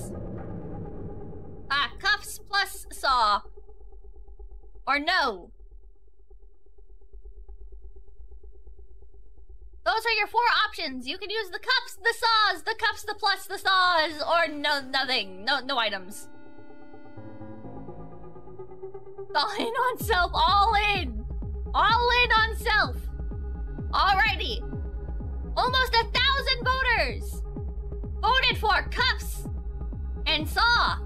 choice. Cuffs plus saw. Or no. Those are your 4 options. You can use the cuffs, the saws, the cuffs, the plus, the saws, or no, nothing. No items. All in on self. All in. All in on self. Alrighty. Almost 1,000 voters voted for cuffs and saw.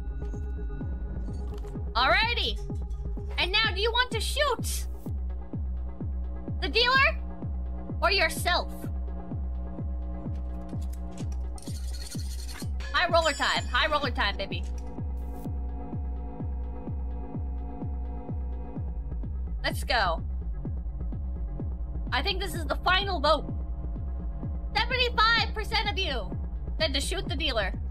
Alrighty. And now, do you want to shoot the dealer or yourself? High roller time. High roller time, baby. Let's go. I think this is the final vote. 75% of you said to shoot the dealer.